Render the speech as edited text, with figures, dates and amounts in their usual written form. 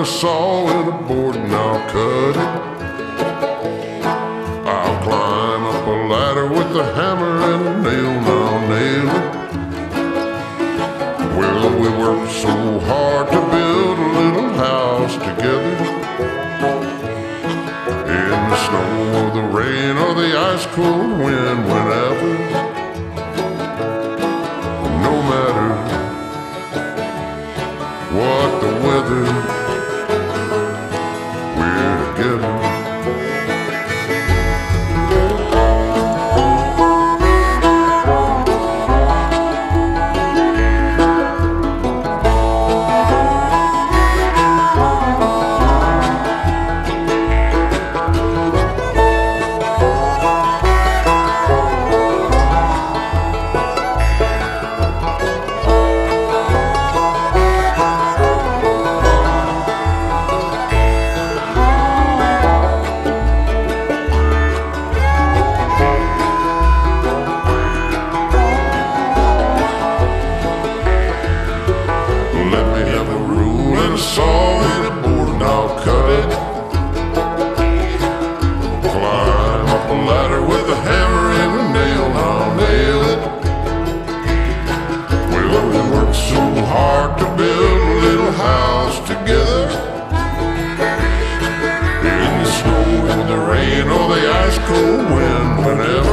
a saw and a board and I'll cut it. I'll climb up a ladder with a hammer and a nail and I'll nail it. Well, we worked so hard to build a little house together. In the snow or the rain or the ice cold wind, whenever. No matter what the weather, we're together. A saw and a board and I'll cut it. Climb up a ladder with a hammer and a nail and I'll nail it. Well, we worked so hard to build a little house together. In the snow, in the rain, or the ice cold wind, whenever.